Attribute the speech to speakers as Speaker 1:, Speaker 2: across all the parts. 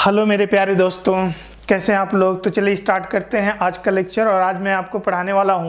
Speaker 1: Hello मेरे प्यारे दोस्तों, कैसे हैं आप लोग। तो चलिए स्टार्ट करते हैं आज का लेक्चर। और आज मैं आपको पढ़ाने वाला हूँ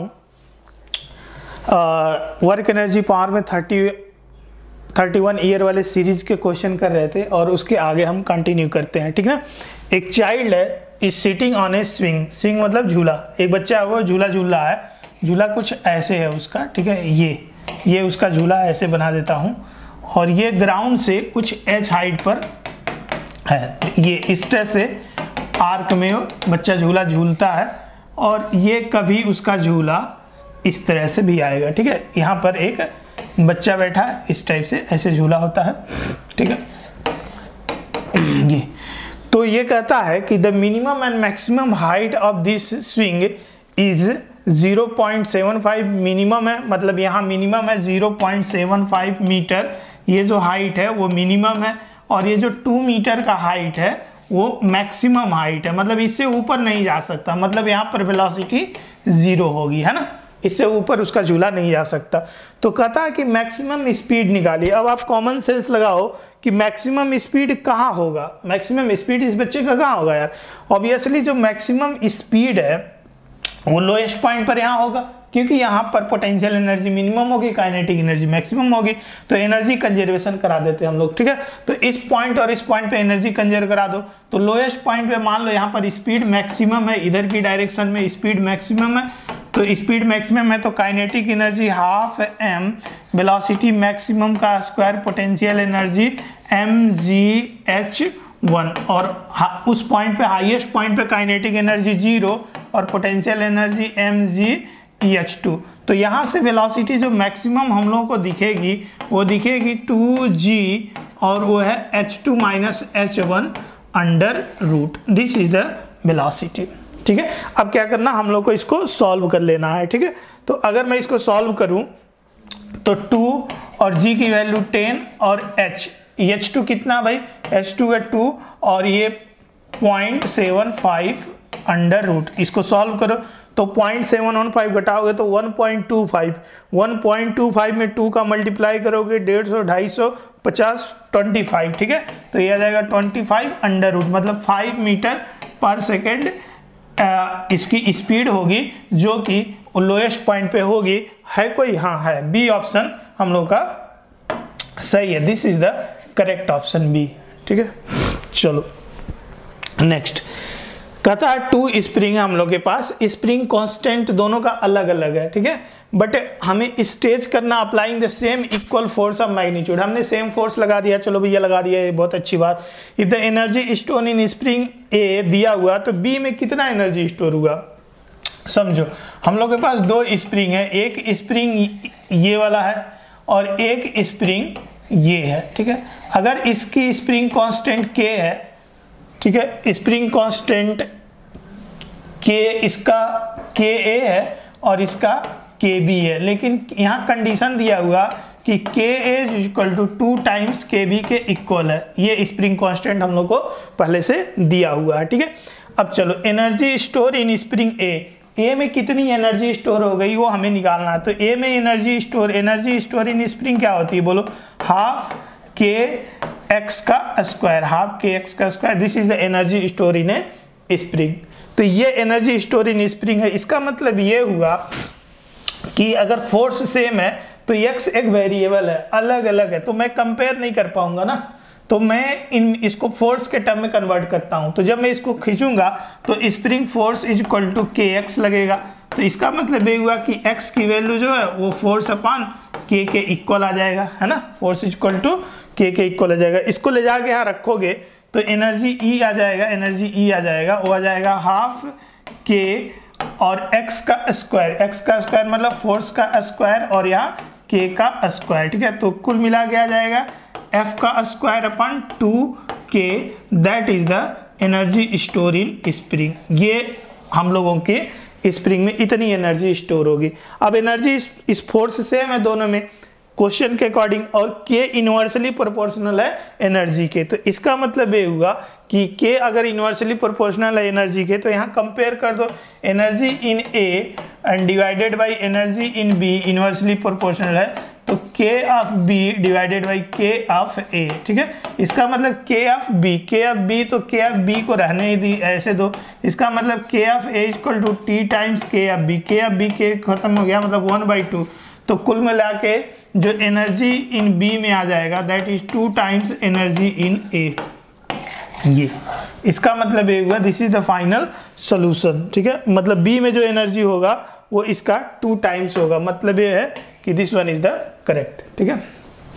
Speaker 1: वर्क एनर्जी पावर में 31 ईयर वाले सीरीज के क्वेश्चन कर रहे थे और उसके आगे हम कंटिन्यू करते हैं। ठीक है ना। एक चाइल्ड है is sitting on a swing. Swing मतलब झूला। एक बच्चा है वो झूला झूल रहा है। झूला कुछ ऐसे है उसका, ठीक है। ये उसका झूला ऐसे बना देता हूँ और ये ग्राउंड से कुछ h हाइट पर है। ये इस तरह से आर्क में बच्चा झूला झूलता है और ये कभी उसका झूला इस तरह से भी आएगा। ठीक है। यहाँ पर एक बच्चा बैठा है, इस टाइप से ऐसे झूला होता है। ठीक है। ये तो ये कहता है कि the minimum and maximum height of this swing is 0.75। Minimum है, मतलब यहाँ मिनिमम है 0.75 मीटर। ये जो हाइट है वो मिनिमम है और ये जो 2 मीटर का हाइट है वो मैक्सिमम हाइट है। मतलब इससे ऊपर नहीं जा सकता। मतलब यहाँ पर वेलोसिटी 0 होगी, है ना। इससे ऊपर उसका झूला नहीं जा सकता। तो कहता है कि मैक्सिमम स्पीड निकालिए। अब आप कॉमन सेंस लगाओ कि मैक्सिमम स्पीड कहाँ होगा। मैक्सिमम स्पीड इस बच्चे का कहाँ होगा यार। ऑब्वियसली जो मैक्सिमम स्पीड है वो लोएस्ट पॉइंट पर यहाँ होगा, क्योंकि यहाँ पर पोटेंशियल एनर्जी मिनिमम होगी, काइनेटिक एनर्जी मैक्सिमम होगी। तो एनर्जी कंजर्वेशन करा देते हैं हम लोग। ठीक है। तो इस पॉइंट और इस पॉइंट पे एनर्जी कंजर्व करा दो। तो लोएस्ट पॉइंट पे मान लो यहाँ पर स्पीड मैक्सिमम है, इधर की डायरेक्शन में स्पीड मैक्सिमम है। तो स्पीड मैक्सिमम है तो kinetic energy half m, velocity maximum का स्क्वायर, पोटेंशियल एनर्जी mgh1। और उस पॉइंट पे हाईएस्ट पॉइंट पे काइनेटिक एनर्जी 0 और पोटेंशियल एनर्जी mgh2। तो यहाँ से वेलोसिटी जो मैक्सिमम हम लोगों को दिखेगी वो दिखेगी 2g और वो है h2 minus h1 under root. This is the velocity. ठीक है। अब क्या करना, हम लोग को इसको सॉल्व कर लेना है। ठीक है। तो अगर मैं इसको सॉल्व करूं तो 2 और g की वैल्यू 10 और h2 कितना भाई, h2 है 2 और ये 0.75 अंडर रूट। इसको सॉल्व करो तो 0.715 घटाओगे तो 1.25। 1.25 में 2 का मल्टीप्लाई करोगे 150, 250, 50, 25। ठीक है। तो ये आ जाएगा 25 अंडर रूट, मतलब 5 मीटर पर सेकेंड इसकी स्पीड होगी, जो कि लोएस्ट पॉइंट पे होगी। है कोई? हाँ है। बी ऑप्शन हम लोग का सही है। This is the correct option B. ठीक है। चलो नेक्स्ट कहता है 2 स्प्रिंग है हम लोग के पास। स्प्रिंग कांस्टेंट दोनों का अलग अलग है। ठीक है। बट हमें स्टेज करना applying the same equal force of magnitude. हमने सेम फोर्स लगा दिया, चलो भैया लगा दिया, ये बहुत अच्छी बात। If the energy store in spring A दिया हुआ तो बी में कितना एनर्जी स्टोर हुआ समझो। हम लोग के पास 2 स्प्रिंग है, एक स्प्रिंग ये वाला है और एक स्प्रिंग ये है। ठीक है। अगर इसकी स्प्रिंग कांस्टेंट के है, ठीक है, स्प्रिंग कांस्टेंट के, इसका के ए है और इसका के बी है, लेकिन यहाँ कंडीशन दिया हुआ कि K A equal to 2 times K B के इक्वल है। ये स्प्रिंग कांस्टेंट हम लोग को पहले से दिया हुआ है। ठीक है। अब चलो energy store in spring A में कितनी एनर्जी स्टोर हो गई वो हमें निकालना है। तो ए में एनर्जी स्टोर इन स्प्रिंग क्या होती है बोलो, हाफ के एक्स का स्क्वायर, हाफ के एक्स का square. This is the energy store in a spring. तो ये एनर्जी स्टोर इन स्प्रिंग है। इसका मतलब ये हुआ कि अगर फोर्स सेम है तो x एक वेरिएबल है, अलग अलग है, तो मैं कंपेयर नहीं कर पाऊंगा ना। तो मैं इसको फोर्स के टर्म में कन्वर्ट करता हूं। तो जब मैं इसको खींचूंगा तो spring force is equal to K X लगेगा। तो इसका मतलब ये हुआ कि x की वैल्यू जो है वो फोर्स अपॉन के इक्वल आ जाएगा, है ना। Force is equal to K equal आ जाएगा। इसको ले जाके यहाँ रखोगे तो एनर्जी ई आ जाएगा, वो आ जाएगा हाफ के और x का स्क्वायर मतलब फोर्स का स्क्वायर और यहाँ k का स्क्वायर। ठीक है। तो कुल मिला के आ जाएगा f का square upon 2k, that is the energy store in spring. ये हम लोगों के स्प्रिंग में इतनी एनर्जी स्टोर होगी। अब एनर्जी इस फोर्स सेम है दोनों में क्वेश्चन के अकॉर्डिंग, और के इनवर्सली प्रोपोर्शनल है एनर्जी के। तो इसका मतलब ये हुआ कि के अगर इनवर्सली प्रोपोर्शनल है एनर्जी के तो यहाँ कंपेयर कर दो energy in A and divided by energy in B, inversely proportional है तो K of B divided by K of A, ठीक है। इसका मतलब के ऑफ बी, तो के ऑफ बी को रहने ही दी ऐसे दो, इसका मतलब K of A equal to T times K of B, K खत्म हो गया मतलब 1/2, तो कुल मिला के जो एनर्जी इन बी में आ जाएगा that is 2 times energy in A. ये इसका मतलब ये हुआ this is the final solution, ठीक है। मतलब बी में जो एनर्जी होगा वो इसका 2 टाइम्स होगा, मतलब ये है कि this one is the correct, ठीक है।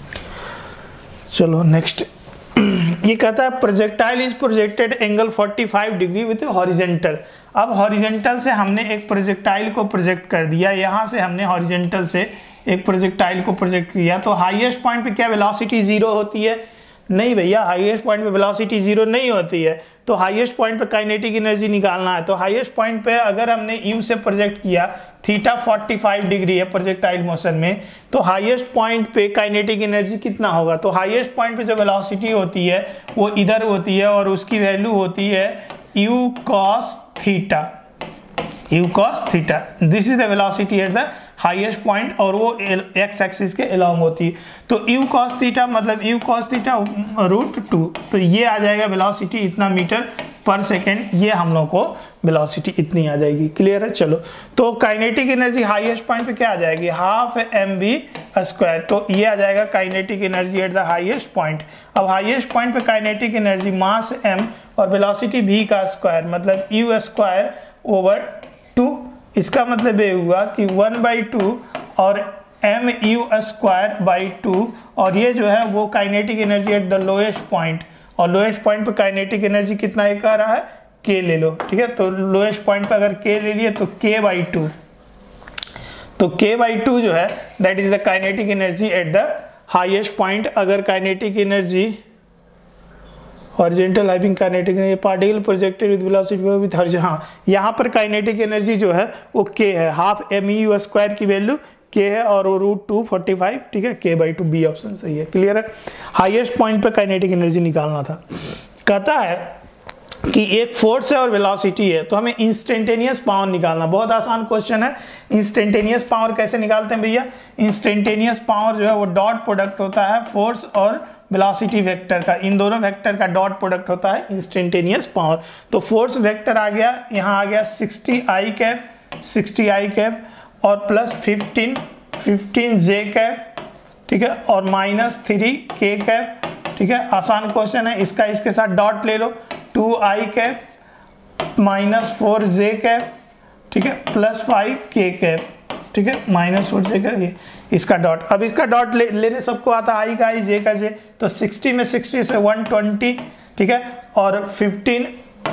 Speaker 1: चलो नेक्स्ट, ये कहता है projectile is projected angle 45 degree with horizontal. अब हॉरिजेंटल से हमने एक प्रोजेक्टाइल को प्रोजेक्ट कर दिया, यहाँ से हमने हॉरिजेंटल से एक प्रोजेक्टाइल को प्रोजेक्ट किया, तो हाईएस्ट पॉइंट पे क्या वेलोसिटी 0 होती है? नहीं भैया, हाईएस्ट पॉइंट पे वेलोसिटी 0 नहीं होती है। तो हाईएस्ट पॉइंट पे काइनेटिक एनर्जी निकालना है, तो हाईएस्ट पॉइंट पे अगर हमने यू से प्रोजेक्ट किया, थीटा 45 डिग्री है प्रोजेक्टाइल मोशन में, तो हाईएस्ट पॉइंट पे काइनेटिक एनर्जी कितना होगा? तो हाईएस्ट पॉइंट पे जो वेलोसिटी होती है वो इधर होती है और उसकी वैल्यू होती है u cos theta, this is the velocity at the highest point, और वो एक्स एक्सिस के अलोंग होती है। तो यू कॉस थीटा मतलब यू कॉस थीटा √2, तो ये आ जाएगा वेलोसिटी इतना मीटर पर सेकेंड, ये हम लोग को वेलोसिटी इतनी आ जाएगी। क्लियर है? चलो, तो काइनेटिक एनर्जी हाईएस्ट पॉइंट पे क्या आ जाएगी? हाफ mv², तो ये आ जाएगा kinetic energy at the highest point. अब हाईएस्ट पॉइंट पे काइनेटिक एनर्जी मास m और वेलोसिटी v का स्क्वायर मतलब u²/2, इसका मतलब ये हुआ कि 1/2 और mu²/2, और ये जो है वो kinetic energy at the lowest point, और लोएस्ट पॉइंट पे काइनेटिक एनर्जी कितना एक आ रहा है? k ले लो, ठीक है। तो लोएस्ट पॉइंट पे अगर k ले लिए तो k/2, तो k/2 जो है that is the kinetic energy at the highest point. अगर kinetic energy horizontal hyping kinetic energy particle projected with velocity with horizontal, हाँ यहाँ पर काइनेटिक एनर्जी जो है वो k है, हाफ mu² की वैल्यू k है और वो √2 45, ठीक है, k/2, बी ऑप्शन सही है। क्लियर है? हाईएस्ट पॉइंट पे काइनेटिक एनर्जी निकालना था। कहता है कि एक फोर्स है और वेलोसिटी है, तो हमें इंस्टेंटेनियस पावर निकालना। बहुत आसान क्वेश्चन है। इंस्टेंटेनियस पावर कैसे निकालते हैं भैया? इंस्टेंटेनियस पावर जो है वो डॉट प्रोडक्ट होता है फोर्स और वेलोसिटी वेक्टर का, इन दोनों वेक्टर का डॉट प्रोडक्ट होता है इंस्टेंटेनियस पावर। तो फोर्स वेक्टर आ गया, यहाँ आ गया 60i और प्लस 15j, ठीक है, और -3k, ठीक है। आसान क्वेश्चन है, इसका इसके साथ डॉट ले लो, 2i -4j, ठीक है, प्लस 5k, ठीक है, -4j, ये इसका डॉट। अब इसका डॉट लेने सबको आता है, i का i, j का j, तो 60 में 60 से 120, ठीक है, और 15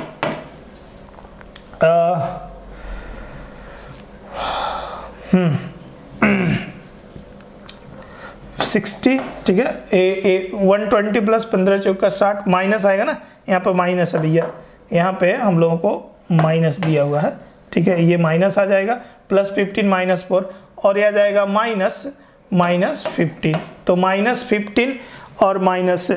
Speaker 1: 60, ठीक है, 120 प्लस 15 चौका 60, माइनस आएगा ना, यहाँ पर माइनस है भैया, यहाँ पे हम लोगों को माइनस दिया हुआ है, ठीक है, ये माइनस आ जाएगा, प्लस 15 -4, और यह आ जाएगा -15, तो -15 और माइनस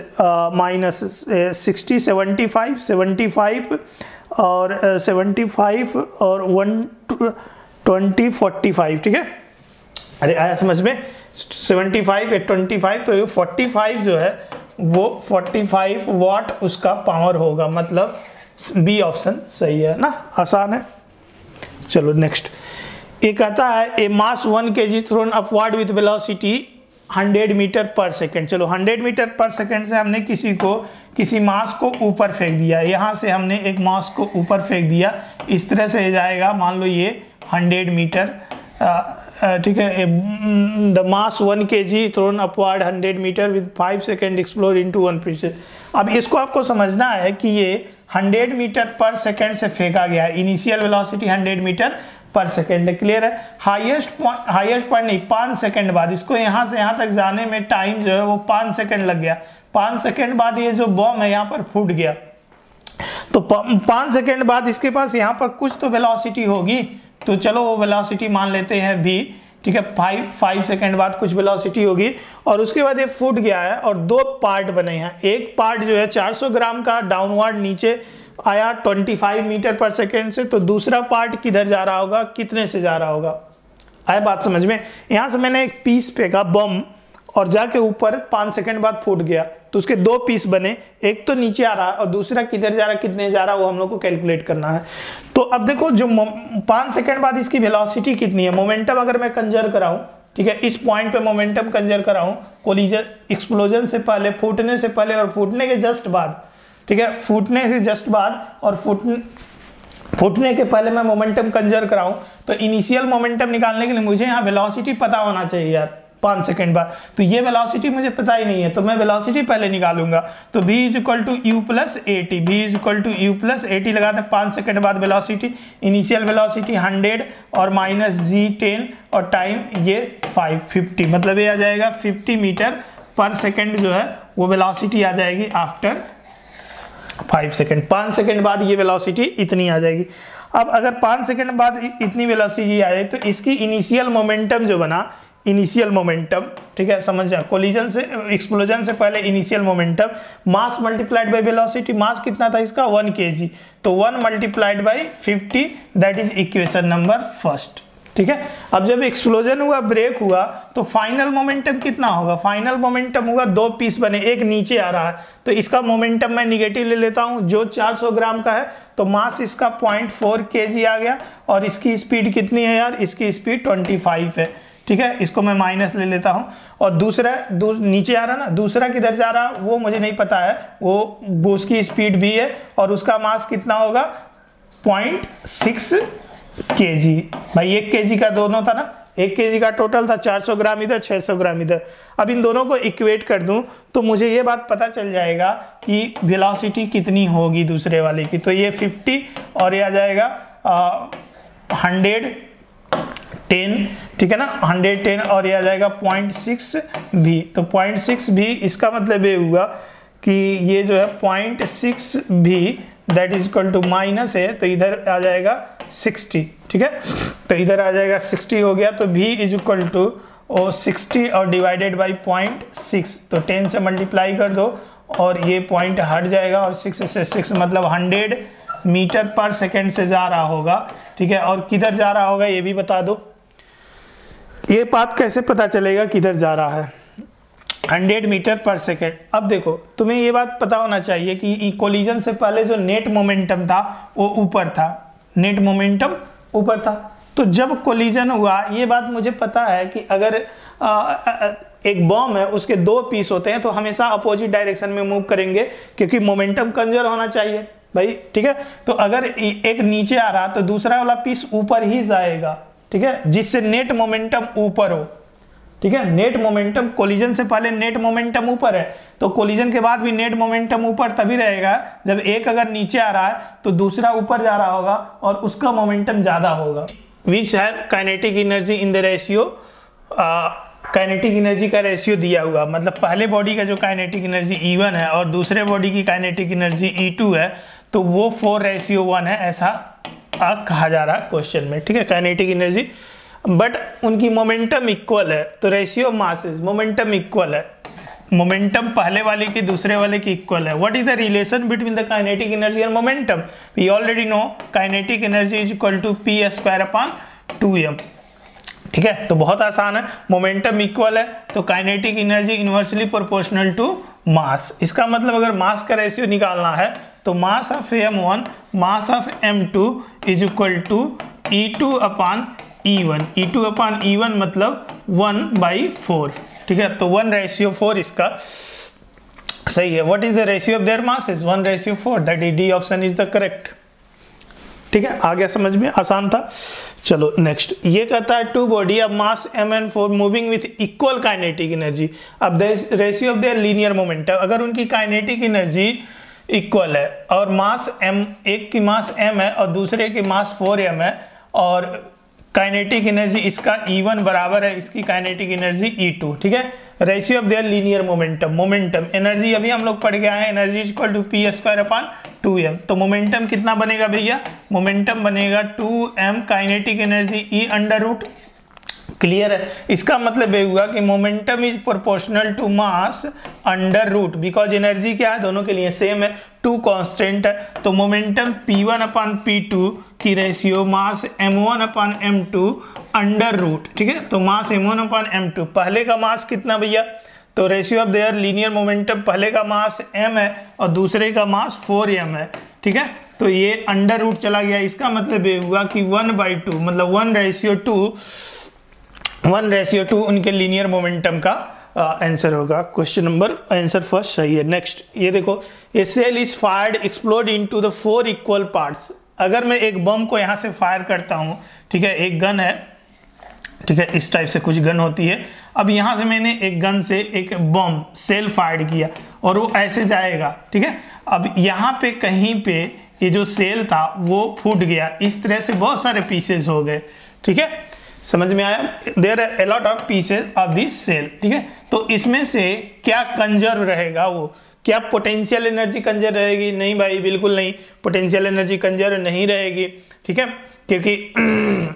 Speaker 1: 60 75 और 75 और 120 45, ठीक है। अरे आया समझ में? 75 25, तो ये 45 जो है वो 45 वाट उसका पावर होगा, मतलब बी ऑप्शन सही है ना, आसान है। चलो नेक्स्ट, ये कहता है a mass 1 kg thrown upward with velocity 100 metre per second. चलो 100 मीटर पर सेकेंड से हमने किसी मास को ऊपर फेंक दिया, यहाँ से हमने एक मास को ऊपर फेंक दिया, इस तरह से जाएगा, मान लो ये 100 मीटर, ठीक है। The mass 1 kg thrown upward 100 metre with 5 second explore into 1 piece. अब इसको आपको समझना है कि ये 100 मीटर पर सेकेंड से फेंका गया है, initial velocity 100 metre per second है। क्लियर है? हाईएस्ट पॉइंट नहीं, 5 सेकेंड बाद, इसको यहाँ से यहाँ तक जाने में टाइम जो है वो 5 सेकेंड लग गया। 5 सेकेंड बाद ये जो बॉम्ब है यहाँ पर फूट गया, तो 5 सेकेंड बाद इसके पास यहाँ पर कुछ तो वेलोसिटी होगी, तो चलो वो वेलोसिटी मान लेते हैं v, ठीक है। 5 सेकेंड बाद कुछ वेलोसिटी होगी, और उसके बाद ये फूट गया है और 2 पार्ट बने हैं। एक पार्ट जो है 400 ग्राम का डाउनवर्ड नीचे आया 25 मीटर पर सेकेंड से, तो दूसरा पार्ट किधर जा रहा होगा, कितने से जा रहा होगा? आए बात समझ में? यहां से मैंने एक पीस फेंका बम और जाके ऊपर 5 सेकंड बाद फूट गया, तो उसके 2 पीस बने, एक तो नीचे आ रहा है और दूसरा किधर जा रहा है, कितने जा रहा है, वो हम लोग को कैलकुलेट करना है। तो अब देखो जो 5 सेकंड बाद इसकी वेलोसिटी कितनी है, मोमेंटम अगर मैं कंजर्व कराऊं, ठीक है, इस पॉइंट पे मोमेंटम कंजर्व कराऊं, कोलिजन एक्सप्लोजन से पहले, फूटने से पहले और फूटने के जस्ट बाद, ठीक है, फूटने के जस्ट बाद और फूटने के पहले मैं मोमेंटम कंजर्व कराऊं, तो इनिशियल मोमेंटम निकालने के लिए मुझे यहाँ वेलोसिटी पता होना चाहिए यार 5 सेकंड बाद। तो ये वेलोसिटी मुझे पता ही नहीं है, तो मैं वेलोसिटी पहले निकालूंगा। तो v equal to u plus a t, v equal to u plus a t लगाते हैं। 5 सेकंड बाद वेलोसिटी, इनिशियल वेलोसिटी 100 और माइनस जी 10 और टाइम ये 550, मतलब ये आ जाएगा 50 मीटर पर सेकंड जो है वो वेलोसिटी आ जाएगी आफ्टर 5 सेकंड। 5 सेकंड बाद ये वेलोसिटी इतनी आ जाएगी। अब अगर 5 सेकंड बाद इतनी वेलोसिटी आए तो इसकी इनिशियल मोमेंटम जो बना, इनिशियल मोमेंटम, ठीक है, समझ जाए, कोलिजन से एक्सप्लोजन से पहले initial momentum, mass multiplied by velocity, mass कितना था इसका 1 kg, तो 1 multiplied by 50, that is equation number first, ठीक है। अब जब एक्सप्लोजन हुआ, ब्रेक हुआ, तो फाइनल मोमेंटम कितना होगा, फाइनल मोमेंटम होगा 2 पीस बने, एक नीचे आ रहा है, तो इसका मोमेंटम मैं निगेटिव ले लेता हूं जो 400 ग्राम का है, तो मास इसका 0.4 kg आ गया और इसकी स्पीड कितनी है यार, इसकी स्पीड 25 है, ठीक है, इसको मैं माइनस ले लेता हूं। और दूसरा नीचे आ रहा ना, दूसरा किधर जा रहा वो मुझे नहीं पता है, वो उसकी स्पीड भी है और उसका मास कितना होगा 0.6 kg। भाई 1 kg का दोनों था ना, 1 kg का टोटल था, 400 ग्राम इधर, 600 ग्राम इधर। अब इन दोनों को इक्वेट कर दूं तो मुझे ये बात पता चल जाएगा कि वेलोसिटी कितनी होगी दूसरे वाले की। तो ये 50 और ये आ जाएगा 110, ठीक है ना, 110 और ये आ जाएगा 0.6 भी। तो 0.6 भी इसका मतलब ये हुआ कि ये जो है 0.6 भी that is equal to minus है, तो इधर आ जाएगा 60, ठीक है, तो इधर आ जाएगा 60 हो गया। तो v इज इक्वल टू 60 और डिवाइडेड बाई 0.6, तो 10 से मल्टीप्लाई कर दो और ये पॉइंट हट जाएगा और 6 से 6 मतलब 100 मीटर पर सेकेंड से जा रहा होगा, ठीक है। और किधर जा रहा होगा ये भी बता दो, ये बात कैसे पता चलेगा किधर जा रहा है, 100 मीटर पर सेकेंड। अब देखो तुम्हें ये बात पता होना चाहिए कि कोलिजन से पहले जो नेट मोमेंटम था वो ऊपर था, नेट मोमेंटम ऊपर था। तो जब कोलिजन हुआ, ये बात मुझे पता है कि अगर एक बॉम्ब है उसके 2 पीस होते हैं तो हमेशा अपोजिट डायरेक्शन में मूव करेंगे क्योंकि मोमेंटम कंजर्व होना चाहिए भाई, ठीक है। तो अगर एक नीचे आ रहा तो दूसरा वाला पीस ऊपर ही जाएगा, ठीक है, जिससे नेट मोमेंटम ऊपर हो, ठीक है। नेट मोमेंटम, कोलिजन से पहले नेट मोमेंटम ऊपर है, तो कोलिजन के बाद भी नेट मोमेंटम ऊपर तभी रहेगा जब एक अगर नीचे आ रहा है तो दूसरा ऊपर जा रहा होगा और उसका मोमेंटम ज्यादा होगा। विच है kinetic energy in the ratio, kinetic energy का रेशियो दिया हुआ, मतलब पहले बॉडी का जो काइनेटिक एनर्जी E1 है और दूसरे बॉडी की काइनेटिक एनर्जी E2 है, तो वो 4:1 है, ऐसा कहा जा रहा है क्वेश्चन में, ठीक है, काइनेटिक एनर्जी, बट उनकी मोमेंटम इक्वल है, तो रेशियो मासेस, मोमेंटम इक्वल है, मोमेंटम पहले वाले की दूसरे वाले की इक्वल है। What is the relation between the kinetic energy and momentum? We already know kinetic energy is equal to p²/2m, ठीक है, तो बहुत आसान है। मोमेंटम इक्वल है तो kinetic energy inversely proportional to mass. इसका मतलब अगर मास का रेशियो निकालना है तो mass of m1 mass of m2 is equal to E2/E1, E2/E1 मतलब 1/4, ठीक है, तो 1:4 इसका सही है। What is the ratio of their masses? 1:4, that is D option is the correct, ठीक है, आ गया समझ में, आसान था। चलो नेक्स्ट, ये कहता है 2 body of mass m&4 moving with equal kinetic energy, अब the ratio of their linear momentum, अगर उनकी काइनेटिक एनर्जी इक्वल है और मास m, एक की मास m है और दूसरे की मास 4m है और काइनेटिक एनर्जी इसका E1 बराबर है इसकी काइनेटिक एनर्जी E2, ठीक है। Ratio of their linear momentum, momentum energy अभी हम लोग पढ़ के आए हैं, एनर्जी इक्वल टू p²/2m, तो मोमेंटम कितना बनेगा भैया? मोमेंटम बनेगा 2m kinetic energy E under root clear है। इसका मतलब ये हुआ कि momentum is proportional to mass under root, because energy क्या है दोनों के लिए सेम है, टू कांस्टेंट है, तो मोमेंटम P1 अपन P2 की रेशियो मास M1 अपन M2 अंडर रूट, ठीक है। तो मास M1 अपन M2, पहले का मास कितना भैया, तो ratio of their linear momentum, पहले का मास m है और दूसरे का मास 4m है, ठीक है। तो ये अंडर रूट चला गया, इसका मतलब ये हुआ कि 1/2 मतलब 1:2 उनके लीनियर मोमेंटम का आंसर होगा। क्वेश्चन नंबर आंसर फर्स्ट सही है। नेक्स्ट ये देखो, a shell is fired explode into the 4 equal parts. अगर मैं एक बम को यहाँ से फायर करता हूँ, ठीक है, एक गन है, ठीक है, इस टाइप से कुछ गन होती है। अब यहाँ से मैंने एक गन से एक बम सेल फायर किया और वो ऐसे जाएगा, ठीक है। अब यहाँ पे कहीं पे ये जो सेल था वो फूट गया, इस तरह से बहुत सारे पीसेस हो गए, ठीक है, समझ में आया। There are a lot of pieces of this shell, ठीक है। तो इसमें से क्या कंजर्व रहेगा, वो क्या पोटेंशियल एनर्जी कंजर्व रहेगी? नहीं भाई, बिल्कुल नहीं, पोटेंशियल एनर्जी कंजर्व नहीं रहेगी, ठीक है, क्योंकि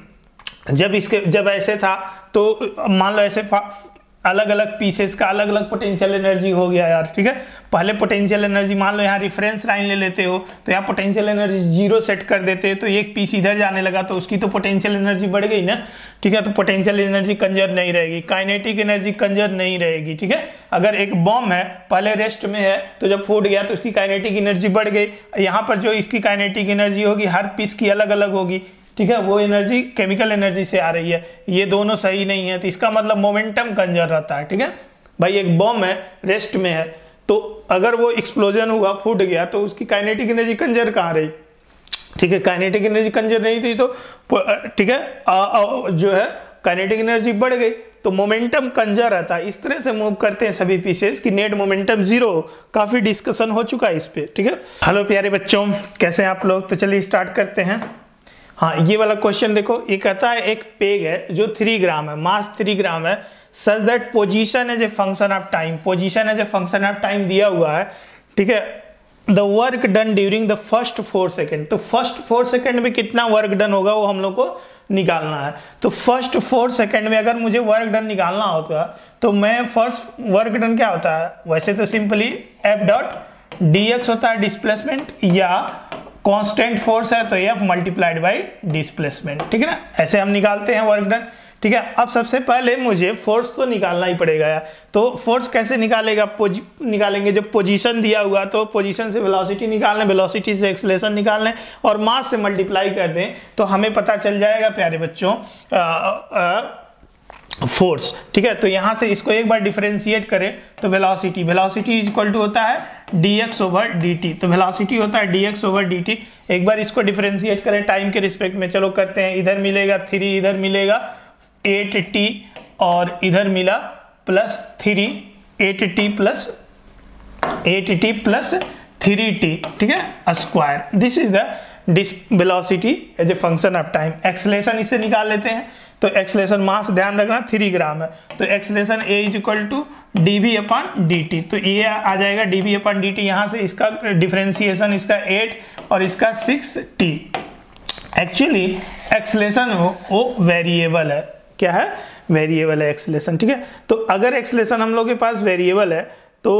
Speaker 1: जब ऐसे था तो मान लो ऐसे अलग अलग पीसेस का अलग अलग पोटेंशियल एनर्जी हो गया यार, ठीक है। पहले पोटेंशियल एनर्जी मान लो यहाँ रेफरेंस लाइन ले लेते हो तो यहाँ पोटेंशियल एनर्जी 0 सेट कर देते हैं, तो एक पीस इधर जाने लगा तो उसकी तो पोटेंशियल एनर्जी बढ़ गई ना, ठीक है। तो पोटेंशियल एनर्जी कंजर्व नहीं रहेगी, काइनेटिक एनर्जी कंजर्व नहीं रहेगी, ठीक है। अगर एक बॉम्ब है पहले रेस्ट में है तो जब फूट गया तो उसकी काइनेटिक एनर्जी बढ़ गई, यहाँ पर जो इसकी काइनेटिक एनर्जी होगी हर पीस की अलग अलग होगी, ठीक है, वो एनर्जी केमिकल एनर्जी से आ रही है, ये दोनों सही नहीं है। तो इसका मतलब मोमेंटम कंजर्व रहता है, ठीक है भाई। एक बॉम्ब है रेस्ट में है तो अगर वो एक्सप्लोजन हुआ फूट गया तो उसकी काइनेटिक एनर्जी कंजर्व कहाँ रही, ठीक है, काइनेटिक एनर्जी कंजर्व नहीं थी तो ठीक है जो है काइनेटिक एनर्जी बढ़ गई तो मोमेंटम कंजर्व रहता है। इस तरह से मूव करते हैं सभी पीसेस की नेट मोमेंटम 0। काफी डिस्कशन हो चुका है इस पे, ठीक है। हेलो प्यारे बच्चों, कैसे हैं आप लोग? तो चलिए स्टार्ट करते हैं। हाँ, ये वाला क्वेश्चन देखो, ये कहता है एक पेग है जो 3 ग्राम है, मास 3 ग्राम है, such that position as a function of time, position as a function of time दिया हुआ है, ठीक है। The work done during the first 4 second, तो फर्स्ट 4 सेकेंड में कितना वर्क डन होगा वो हम लोग को निकालना है। तो फर्स्ट 4 सेकेंड में अगर मुझे वर्क डन निकालना होता तो मैं फर्स्ट वर्क डन क्या होता है, वैसे तो सिंपली F.dx होता है डिस्प्लेसमेंट, या कांस्टेंट फोर्स है तो F मल्टीप्लाइड बाई डिस्प्लेसमेंट, ठीक है ना, ऐसे हम निकालते हैं वर्क डन, ठीक है। अब सबसे पहले मुझे फोर्स तो निकालना ही पड़ेगा यार, तो फोर्स कैसे निकालेंगे, जब पोजीशन दिया हुआ तो पोजीशन से वेलोसिटी निकालने, वेलोसिटी से एक्सेलरेशन निकालने और मास से मल्टीप्लाई कर दें तो हमें पता चल जाएगा प्यारे बच्चों फोर्स, ठीक है। तो यहां से इसको एक बार डिफरेंशिएट करें तो वेलोसिटी इज इक्वल टू होता है dx/dt, तो वेलोसिटी होता है dx/dt। एक बार इसको डिफरेंशिएट करें टाइम के रिस्पेक्ट में, चलो करते हैं। इधर मिलेगा 3, इधर मिलेगा 8t और इधर मिला +3, 8t प्लस 3t, ठीक है, square. This is the velocity as a function of time. Acceleration इससे निकाल लेते हैं, तो एक्सेलरेशन मास ध्यान रखना 3 ग्राम है, तो acceleration A is equal to dv/dt, तो ये आ जाएगा dv/dt। यहाँ से इसका डिफरेंशिएशन इसका 8 और इसका 6t। एक्चुअली एक्सेलरेशन वो वेरिएबल है, क्या है, वेरिएबल है एक्सेलरेशन, ठीक है। तो अगर एक्सेलरेशन हम लोग के पास वेरिएबल है तो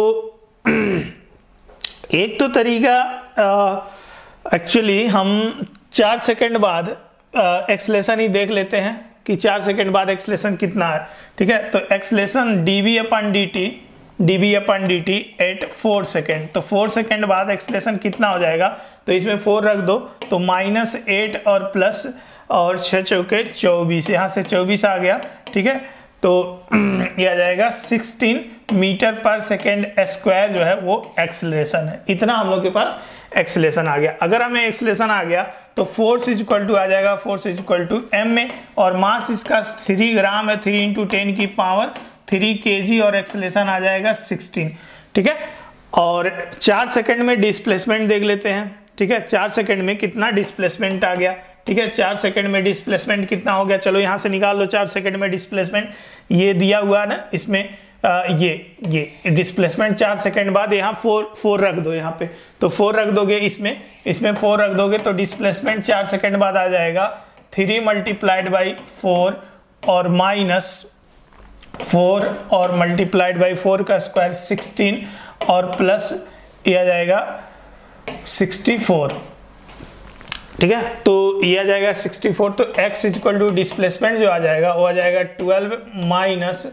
Speaker 1: एक तो तरीका एक्चुअली हम 4 सेकेंड बाद एक्सेलरेशन ही देख लेते हैं कि 4 सेकेंड बाद एक्सेलरेशन कितना है, ठीक है। तो एक्सेलरेशन dv/dt एट 4 सेकेंड, तो 4 सेकेंड बाद एक्सेलरेशन कितना हो जाएगा, तो इसमें 4 रख दो तो -8 और प्लस और 6 चौके 24, यहाँ से 24 आ गया, ठीक है। तो ये आ जाएगा 16 मीटर पर सेकेंड स्क्वायर जो है वो एक्सेलरेशन है। इतना हम लोग के पास एक्सेलरेशन आ गया। अगर हमें एक्सेलरेशन आ गया तो फोर्स इज इक्वल टू आ जाएगा, force is equal to m में, और मास इसका 3 ग्राम है, 3 × 10⁻³ kg, और एक्सेलरेशन आ जाएगा 16, ठीक है। और 4 सेकेंड में डिस्प्लेसमेंट देख लेते हैं, ठीक है। 4 सेकेंड में कितना डिस्प्लेसमेंट आ गया, ठीक है। 4 सेकेंड में डिस्प्लेसमेंट कितना हो गया, चलो यहाँ से निकाल लो 4 सेकेंड में डिस्प्लेसमेंट, ये दिया हुआ है ना, इसमें ये डिस्प्लेसमेंट 4 सेकेंड बाद यहाँ 4 रख दो, यहाँ पे तो 4 रख दोगे, इसमें 4 रख दोगे तो डिस्प्लेसमेंट 4 सेकेंड बाद आ जाएगा 3 × 4 और -4 और मल्टीप्लाइड बाई 4 का स्क्वायर 16 और प्लस ये आ जाएगा 64। ठीक है, तो ये आ जाएगा 64। तो x इक्वल टू डिस्प्लेसमेंट जो आ जाएगा वो आ जाएगा 12 माइनस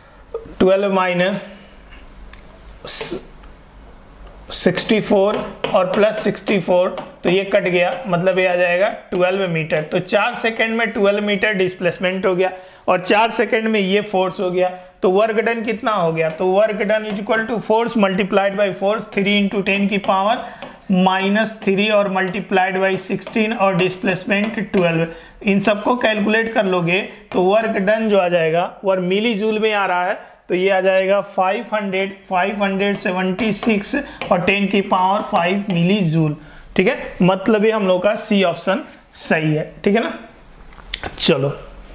Speaker 1: 64 और प्लस 64, तो ये कट गया, मतलब ये आ जाएगा 12 मीटर। तो 4 सेकंड में 12 मीटर डिस्प्लेसमेंट हो गया और 4 सेकंड में ये फोर्स हो गया। तो वर्क डन कितना हो गया? तो work done is equal to force multiplied by force 3 × 10 की पावर -3 और मल्टीप्लाइड बाई 16 और डिस्प्लेसमेंट 12। इन सबको कैलकुलेट कर लोगे तो वर्क डन जो आ जाएगा वो मिली जूल में आ रहा है, तो ये आ जाएगा 576 और 10 की पावर 5 मिली जूल। ठीक है, मतलब ये हम लोग का सी ऑप्शन सही है। ठीक है ना, चलो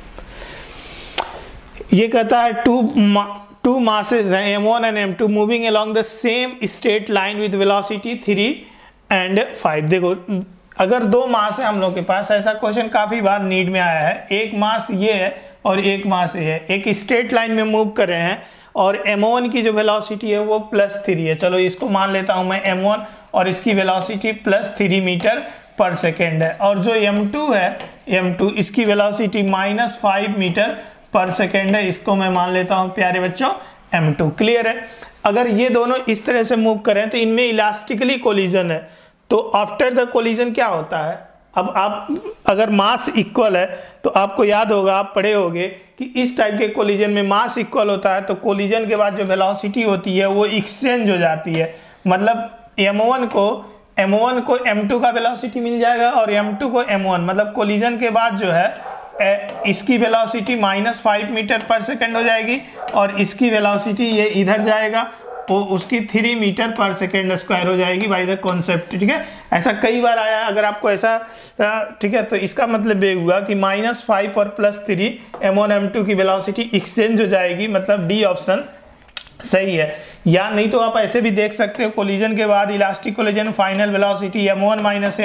Speaker 1: ये कहता है टू masses हैं m1 and m2 moving along the same straight line with velocity 3 and 5। देखो अगर दो मास है हम लोग के पास, ऐसा क्वेश्चन काफी बार नीड में आया है, एक मास ये है और एक मास ये है, एक स्ट्रेट लाइन में मूव कर रहे हैं और m1 की जो वेलोसिटी है वो +3 है। चलो इसको मान लेता हूं मैं m1 और इसकी वेलोसिटी +3 मीटर पर सेकेंड है, और जो m2 है m2 इसकी वेलोसिटी -5 मीटर पर सेकेंड है, इसको मैं मान लेता हूं प्यारे बच्चों m2। क्लियर है? अगर ये दोनों इस तरह से मूव करें तो इनमें इलास्टिकली कोलिजन है, तो आफ्टर द कोलिजन क्या होता है? अब आप अगर मास इक्वल है तो आपको याद होगा, आप पढ़े होंगे कि इस टाइप के कोलिजन में मास इक्वल होता है तो कोलिजन के बाद जो वेलोसिटी होती है वो एक्सचेंज हो जाती है। मतलब m1 को m2 का वेलोसिटी मिल जाएगा और m2 को m1, मतलब कोलिजन के बाद जो है इसकी वेलोसिटी -5 मीटर पर सेकेंड हो जाएगी और इसकी वेलोसिटी ये इधर जाएगा वो उसकी 3 मीटर पर सेकेंड स्क्वायर हो जाएगी बाय द कॉन्सेप्ट। ठीक है, ऐसा कई बार आया है, अगर आपको ऐसा ठीक है, तो इसका मतलब ये हुआ कि -5 और +3 m1 m2 की वेलोसिटी एक्सचेंज हो जाएगी, मतलब डी ऑप्शन सही है। या नहीं तो आप ऐसे भी देख सकते हो, कोलिजन के बाद elastic collision final velocity m1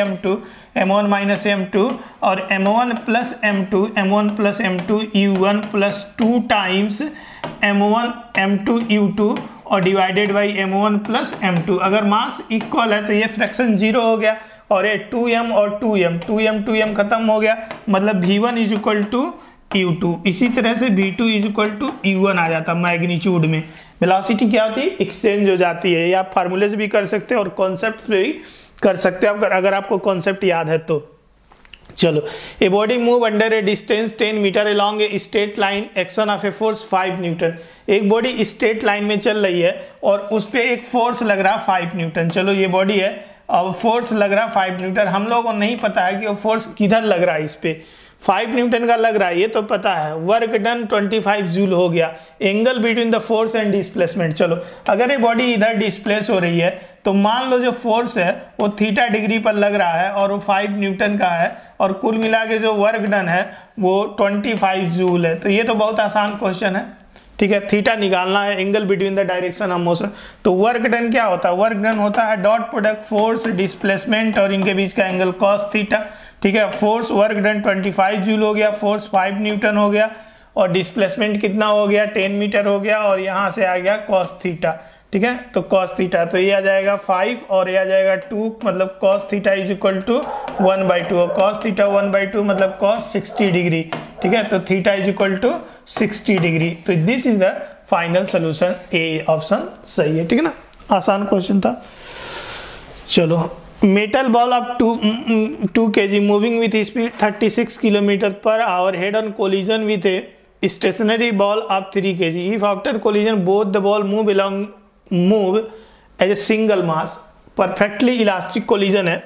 Speaker 1: - m2 और m1 + m2 u1 + 2 times m1 m2 u2 और डिवाइडेड बाई m1 + m2। अगर मास इक्वल है तो ये फ्रैक्शन 0 हो गया और ये 2m और 2m खत्म हो गया, मतलब v1 is equal to u2। इसी तरह से v2 is equal to u1 आ जाता मैग्नीट्यूड में। वेलोसिटी क्या होती है? एक्सचेंज हो जाती है। ये आप फार्मूले से भी कर सकते हैं और कॉन्सेप्ट से भी कर सकते हो अगर आपको कॉन्सेप्ट याद है तो। चलो, a body move under a distance 10 metre along a straight line, action of a force 5 newton. एक बॉडी स्ट्रेट लाइन में चल रही है और उस पर एक फोर्स लग रहा है 5 न्यूटन। चलो ये बॉडी है, अब फोर्स लग रहा है 5 न्यूटन। हम लोगों को नहीं पता है कि वो फोर्स किधर लग रहा है, इस पे 5 न्यूटन का लग रहा है, ये तो पता है। वर्क डन 25 जूल हो गया। Angle between the force and displacement, चलो अगर ये बॉडी इधर डिस्प्लेस हो रही है तो मान लो जो फोर्स है वो थीटा डिग्री पर लग रहा है और वो 5 न्यूटन का है और कुल मिला के जो वर्क डन है वो 25 जूल है। तो ये तो बहुत आसान क्वेश्चन है। ठीक है, थीटा निकालना है, angle between the direction of motion. तो वर्क डन क्या होता है? वर्क डन होता है डॉट प्रोडक्ट फोर्स डिस्प्लेसमेंट और इनके बीच का एंगल कॉस थीटा। ठीक है, फोर्स वर्क डन 25 जूल हो गया, फोर्स 5 न्यूटन हो गया और डिस्प्लेसमेंट कितना हो गया? 10 मीटर हो गया और यहाँ से आ गया कॉस थीटा। ठीक है, तो कॉस थीटा, तो ये आ जाएगा 5 और ये आ जाएगा 2, मतलब cos theta is equal to 1/2 और कॉस थीटा 1/2 मतलब कॉस 60 डिग्री। ठीक है, तो theta is equal to 60 degree. तो this is the final solution, a option सही है। ठीक है ना, आसान क्वेश्चन था। चलो, metal ball of 2 kg moving with speed 36 km/h head on collision with a stationary ball of 3 kg। If after collision both the ball move as a single mass, perfectly elastic collision है,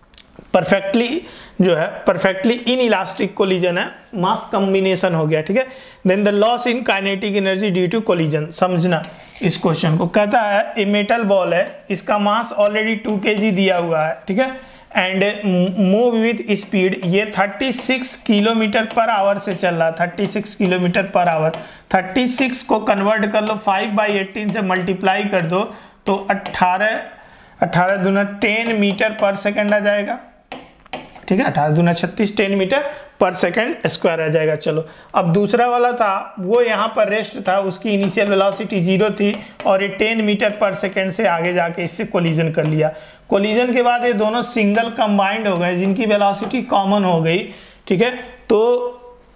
Speaker 1: perfectly inelastic collision है, mass combination हो गया। ठीक है, then the loss in kinetic energy due to collision. समझना इस question को, कहता है ये मेटल बॉल है, इसका मास ऑलरेडी 2 kg दिया हुआ है। ठीक है, एंड मूव विथ स्पीड, ये 36 km/h से चल रहा है, 36 km/h। 36 को कन्वर्ट कर लो 5/18 से मल्टीप्लाई कर दो तो 18 दूना 10 मीटर पर सेकेंड आ जाएगा। ठीक है, 18 दूना 36 10 मीटर पर सेकंड स्क्वायर आ जाएगा। चलो अब दूसरा वाला था वो यहाँ पर रेस्ट था, उसकी इनिशियल वेलोसिटी 0 थी और ये 10 मीटर पर सेकंड से आगे जाके इससे कोलिजन कर लिया। कोलिजन के बाद ये दोनों सिंगल कंबाइंड हो गए जिनकी वेलोसिटी कॉमन हो गई। ठीक है, तो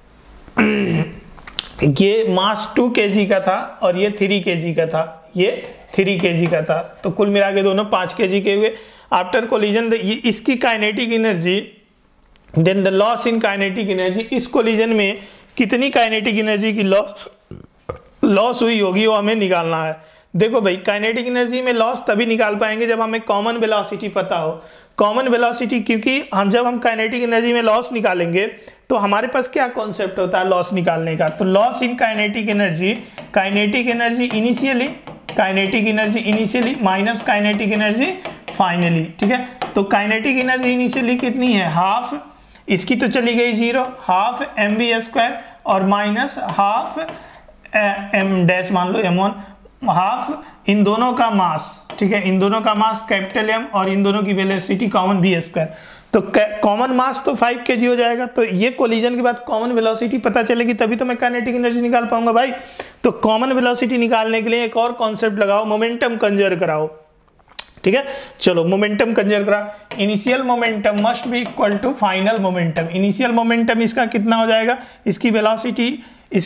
Speaker 1: ये मास 2 kg का था और ये 3 kg का था, ये 3 kg का था, तो कुल मिला के दोनों 5 kg के हुए। आफ्टर कोलिजन इसकी kinetic energy, then the loss in kinetic energy, इस कोलिजन में कितनी काइनेटिक एनर्जी की लॉस हुई होगी वो हमें निकालना है। देखो भाई, काइनेटिक एनर्जी में लॉस तभी निकाल पाएंगे जब हमें कॉमन वेलोसिटी पता हो। कॉमन वेलोसिटी, क्योंकि जब हम काइनेटिक एनर्जी में लॉस निकालेंगे तो हमारे पास क्या कॉन्सेप्ट होता है लॉस निकालने का, तो loss in kinetic energy, kinetic energy initially minus kinetic energy finally. ठीक है, तो काइनेटिक एनर्जी इनिशियली कितनी है, हाफ, इसकी तो चली गई 0, हाफ mv² और माइनस हाफ m डैश मान लो m1, हाफ इन दोनों का मास। ठीक है, इन दोनों का मास कैपिटल M और इन दोनों की वेलोसिटी कॉमन v², तो कॉमन मास तो 5 kg हो जाएगा। तो ये कोलिजन के बाद कॉमन वेलोसिटी पता चलेगी तभी तो मैं काइनेटिक एनर्जी निकाल पाऊंगा भाई। तो कॉमन वेलोसिटी निकालने के लिए एक और कॉन्सेप्ट लगाओ, मोमेंटम कंजर्व कराओ। ठीक है, चलो मोमेंटम कंजर्व करा, initial momentum must be equal to final momentum. Initial momentum इसका कितना हो जाएगा, इसकी वेलोसिटी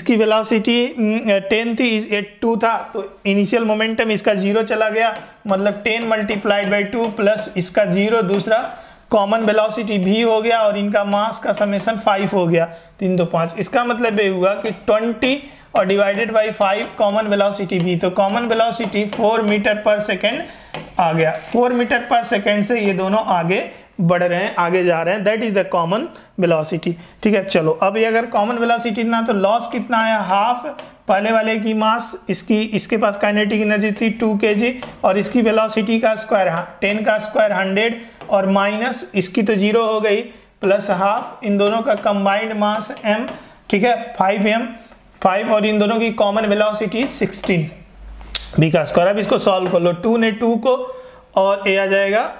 Speaker 1: 10 थी, 2 था, तो इनिशियल मोमेंटम इसका 0 चला गया, मतलब 10 मल्टीप्लाइड बाई 2 प्लस इसका 0, दूसरा कॉमन वेलोसिटी v हो गया और इनका मास का समेशन 5 हो गया, 3 2 5। इसका मतलब ये हुआ कि 20 और divided by 5 common velocity v, तो common velocity 4 metre per second आ गया। 4 मीटर पर सेकेंड से ये दोनों आगे बढ़ रहे हैं, आगे जा रहे हैं, that is the common velocity. ठीक है, चलो अब ये अगर कॉमन वेलोसिटी ना, तो लॉस कितना है, हाफ पहले वाले की मास, इसके पास काइनेटिक एनर्जी थी 2 kg और इसकी वेलोसिटी का स्क्वायर 10 का स्क्वायर 100 और माइनस इसकी तो 0 हो गई, प्लस हाफ इन दोनों का कंबाइंड मास m। ठीक है, 5 और इन दोनों की कॉमन वेलोसिटी 16 b का स्क्वायर। अब इसको सॉल्व कर लो, 2 ने 2 को और a आ जाएगा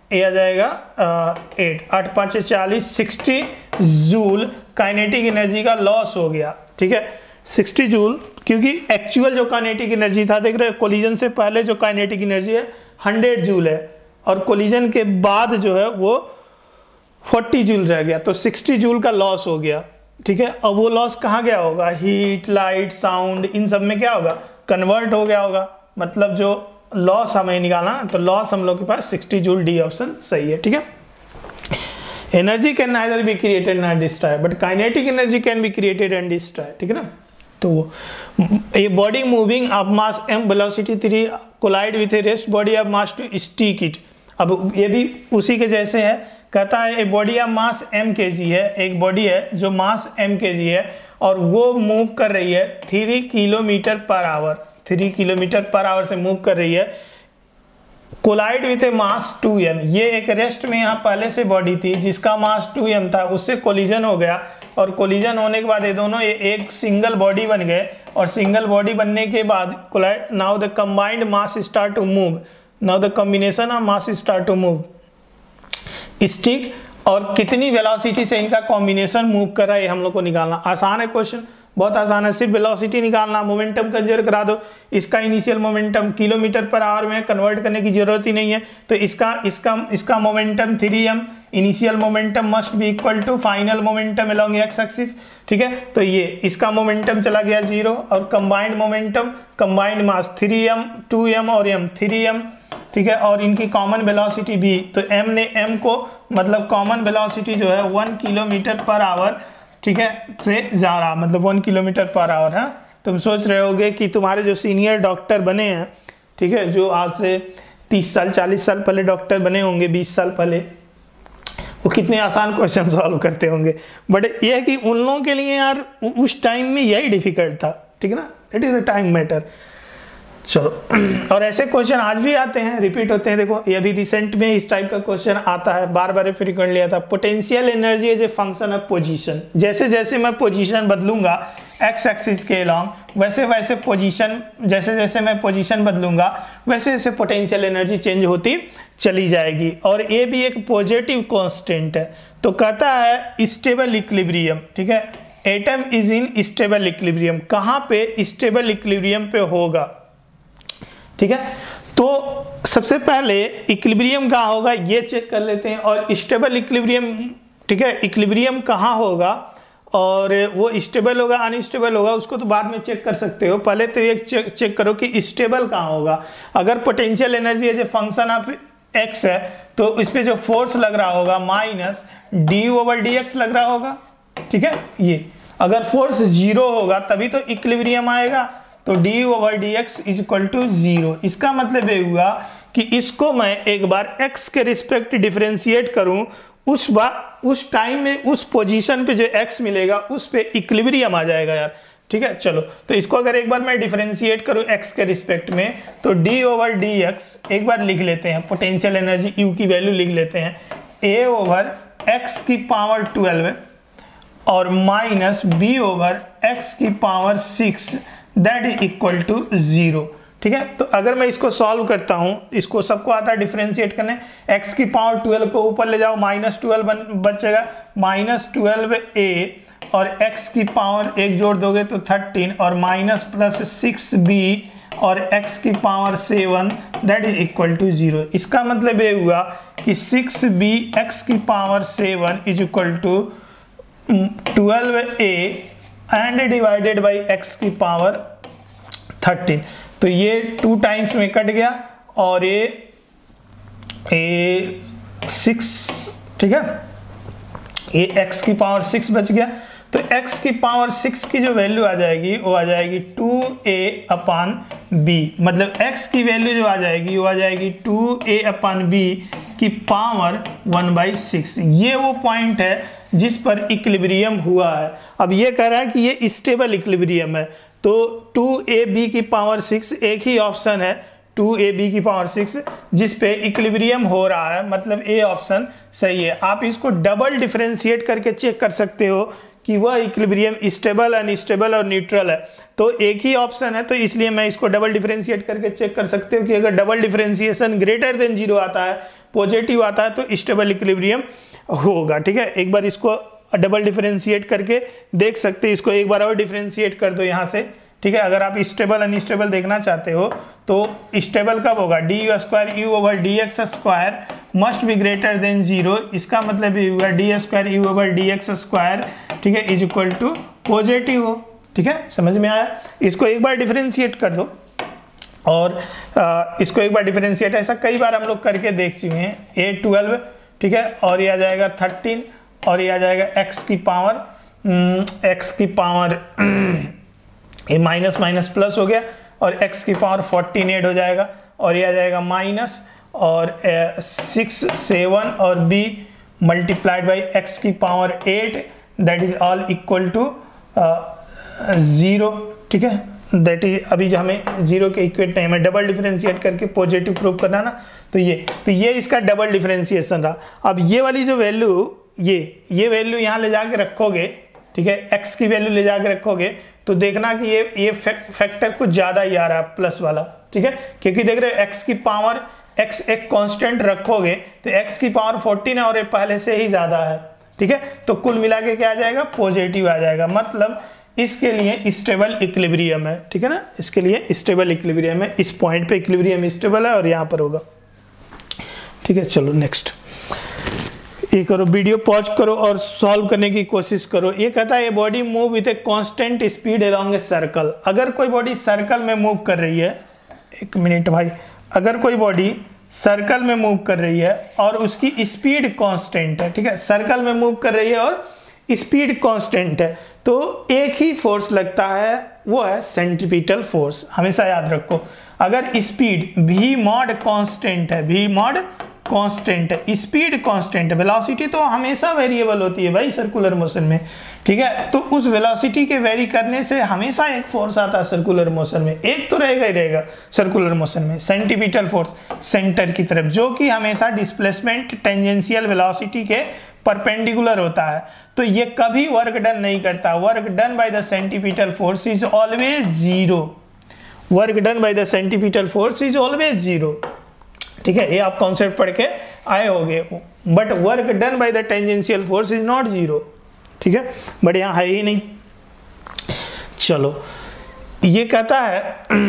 Speaker 1: 8 8 5 40, 60 जूल काइनेटिक एनर्जी का लॉस हो गया। ठीक है, 60 जूल, क्योंकि एक्चुअल जो काइनेटिक एनर्जी था, देख रहे हो कोलिजन से पहले जो काइनेटिक एनर्जी है 100 जूल है और कोलिजन के बाद जो है वो 40 जूल रह गया, तो 60 जूल का लॉस हो गया। ठीक है, अब वो लॉस कहाँ गया होगा, हीट, लाइट, साउंड, इन सब में क्या होगा, कन्वर्ट हो गया होगा, मतलब जो लॉस हमें निकालना, तो लॉस हम लोग के पास 60 जूल, डी ऑप्शन सही है। ठीक है, energy can neither be created not destroy but kinetic energy can be created and destroy. ठीक है ना, तो a body moving of mass m velocity 3 collide with a rest body of mass to stick it. अब ये भी उसी के जैसे है, कहता है a body of mass m kg है, एक बॉडी है जो मास m kg है और वो मूव कर रही है 3 kilometre per hour, 3 kilometre per hour से मूव कर रही है, collide with A mass 2m। ये एक रेस्ट में यहाँ पहले से बॉडी थी जिसका मास 2m था, उससे कोलिजन हो गया और कोलिजन होने के बाद ये दोनों एक सिंगल बॉडी बन गए और सिंगल बॉडी बनने के बाद collide, now the combined mass start to move, now the combination of mass start to move stick, और कितनी वेलोसिटी से इनका कॉम्बिनेशन मूव कर रहा है हम लोग को निकालना। आसान है क्वेश्चन, बहुत आसान है, सिर्फ वेलोसिटी निकालना, मोमेंटम कंजर्व करा दो। इसका initial momentum kilometre per hour में कन्वर्ट करने की जरूरत ही नहीं है, तो इसका momentum 3m, initial momentum must be equal to final momentum along x axis. ठीक है, तो ये इसका मोमेंटम चला गया 0 और कंबाइंड मोमेंटम, कंबाइंड मास 3m, 2m और m 3m। ठीक है, और इनकी कॉमन वेलोसिटी भी, तो m ने m को, मतलब कॉमन वेलोसिटी जो है 1 किलोमीटर पर आवर, ठीक है, से जा रहा, मतलब 1 किलोमीटर पर आवर है। तुम सोच रहे होगे कि तुम्हारे जो सीनियर डॉक्टर बने हैं, ठीक है, जो आज से 30 साल 40 साल पहले डॉक्टर बने होंगे, 20 साल पहले, वो कितने आसान क्वेश्चन सॉल्व करते होंगे, बट ये है कि उन लोगों के लिए यार उस टाइम में यही डिफिकल्ट था। ठीक है ना, it is a time matter. चलो, और ऐसे क्वेश्चन आज भी आते हैं, रिपीट होते हैं। देखो, ये अभी रिसेंट में इस टाइप का क्वेश्चन आता है, बार बार फ्रीक्वेंटली आता है। Potential energy as a function of position, जैसे जैसे मैं पोजीशन बदलूंगा एक्स एक्सिस के अलॉन्ग, वैसे वैसे पोजीशन, जैसे जैसे मैं पोजीशन बदलूंगा वैसे वैसे पोटेंशियल एनर्जी चेंज होती चली जाएगी। और ये भी एक पॉजिटिव कांस्टेंट है। तो कहता है स्टेबल इक्विलिब्रियम, ठीक है, atom is in stable equilibrium. कहाँ पे स्टेबल इक्विलिब्रियम पे होगा, ठीक है। तो सबसे पहले इक्विलिब्रियम कहाँ होगा ये चेक कर लेते हैं। और स्टेबल इक्विलिब्रियम, ठीक है, इक्विलिब्रियम कहाँ होगा और वो स्टेबल होगा अनस्टेबल होगा उसको तो बाद में चेक कर सकते हो, पहले तो एक चेक करो कि स्टेबल कहाँ होगा। अगर potential energy as a function of x है तो इस पे जो फोर्स लग रहा होगा माइनस du/dx लग रहा होगा, ठीक है। ये अगर फोर्स 0 होगा तभी तो इक्विलिब्रियम आएगा, तो du/dx इज इक्वल टू 0। इसका मतलब ये हुआ कि इसको मैं एक बार x के रिस्पेक्ट डिफरेंशिएट करूं, उस टाइम में उस पोजीशन पे जो x मिलेगा उस पे इक्विलिब्रियम आ जाएगा यार, ठीक है। चलो तो इसको अगर एक बार मैं डिफरेंशिएट करूं x के रिस्पेक्ट में तो d/dx एक बार लिख लेते हैं, पोटेंशियल एनर्जी u की वैल्यू लिख लेते हैं a/x की पावर 12 और माइनस b/x की power 6 that is equal to 0, ठीक है। तो अगर मैं इसको सॉल्व करता हूं, इसको सबको आता है डिफरेंशिएट करने, x की पावर 12 को ऊपर ले जाओ, -12 बचेगा, -12a और x की पावर 1 जोड़ दोगे तो 13 और माइनस प्लस 6b और x की power 7 that is equal to 0। इसका मतलब ये हुआ कि 6b x की power 7 is equal to 12a and divided by x की पावर 13। तो ये 2 टाइम्स में कट गया और ये 6, ठीक है, ये x की पावर 6 बच गया। तो x की पावर 6 की जो वैल्यू आ जाएगी वो आ जाएगी 2a/b, मतलब x की वैल्यू जो आ जाएगी वो आ जाएगी 2a/b की पावर 1/6। ये वो पॉइंट है जिस पर इक्विलिब्रियम हुआ है। अब ये कह रहा है कि ये स्टेबल इक्विलिब्रियम है, तो 2ab की पावर 6 एक ही ऑप्शन है, 2ab की पावर 6 जिस पे इक्विलिब्रियम हो रहा है, मतलब ए ऑप्शन सही है। आप इसको डबल डिफरेंशिएट करके चेक कर सकते हो कि वह इक्विलिब्रियम स्टेबल, अनस्टेबल और न्यूट्रल है। तो एक ही ऑप्शन है, तो इसलिए मैं इसको डबल डिफरेंशिएट करके चेक कर सकते हो कि अगर डबल डिफरेंशिएशन ग्रेटर देन 0 आता है, पॉजिटिव आता है, तो स्टेबल इक्विलिब्रियम होगा, ठीक है। एक बार इसको डबल डिफरेंशिएट करके देख सकते हैं, इसको एक बार और डिफरेंशिएट कर दो यहाँ से, ठीक है। अगर आप स्टेबल अनस्टेबल देखना चाहते हो तो स्टेबल कब होगा, du²u/dx² must be greater than 0। इसका मतलब ये होगा d²u/dx², ठीक है, इज इक्वल टू पॉजिटिव हो, ठीक है। समझ में आया? इसको एक बार डिफरेंशिएट कर दो और इसको एक बार डिफरेंशिएट, ऐसा कई बार हम लोग करके देख चुके हैं। a12, ठीक है, और ये आ जाएगा 13 और ये आ जाएगा x की पावर ये माइनस माइनस प्लस हो गया और x की पावर 14 ऐड हो जाएगा और ये आ जाएगा माइनस और 6 7 और b मल्टीप्लाइड बाई x की power 8 that is all equal to 0, ठीक है। दैट इज अभी जो हमें 0 के इक्वेट नहीं, हमें डबल डिफरेंशिएट करके पॉजिटिव प्रूव करना ना, तो ये इसका डबल डिफरेंशिएशन रहा। अब ये वाली जो वैल्यू, ये वैल्यू यहाँ ले जाके रखोगे, ठीक है, x की वैल्यू ले जाके रखोगे तो देखना कि ये फैक्टर कुछ ज्यादा ही आ रहा है, प्लस वाला, ठीक है, क्योंकि देख रहे हो x की पावर, x एक कांस्टेंट रखोगे तो x की पावर 14 है और ये पहले से ही ज्यादा है, ठीक है। तो कुल मिला के क्या आ जाएगा, पॉजिटिव आ जाएगा, मतलब इसके लिए स्टेबल इक्विलिब्रियम है, ठीक है ना, इसके लिए स्टेबल इक्विलिब्रियम है। इस पॉइंट पे इक्विलिब्रियम स्टेबल है और यहाँ पर होगा, ठीक है। चलो नेक्स्ट ये करो, वीडियो पॉज करो और सॉल्व करने की कोशिश करो। ये कहता है ये body move with a constant speed along a circle. अगर कोई बॉडी सर्कल में मूव कर रही है, एक मिनट भाई, अगर कोई बॉडी सर्कल में मूव कर रही है और उसकी स्पीड कांस्टेंट है, ठीक है, सर्कल में मूव कर रही है और स्पीड कांस्टेंट है, तो एक ही फोर्स लगता है, वो है सेंट्रीपिटल फोर्स। हमेशा याद रखो, अगर स्पीड v mod कांस्टेंट है, v mod कांस्टेंट है, स्पीड कांस्टेंट है, वेलोसिटी तो हमेशा वेरिएबल होती है भाई सर्कुलर मोशन में, ठीक है। तो उस वेलोसिटी के वेरी करने से हमेशा एक फोर्स आता है सर्कुलर मोशन में, एक तो रहेगा ही रहेगा सर्कुलर मोशन में, सेंटीपिटल फोर्स सेंटर की तरफ, जो कि हमेशा डिस्प्लेसमेंट टेंजेंशियल वेलोसिटी के परपेंडिकुलर होता है। तो ये कभी वर्क डन नहीं करता, work done by the centripetal force is always zero, work done by the centripetal force is always zero, ठीक है। ये आप कॉन्सेप्ट पढ़ के आए होंगे, but work done by the tangential force is not zero, ठीक है, बट यहाँ है ही नहीं। चलो, ये कहता है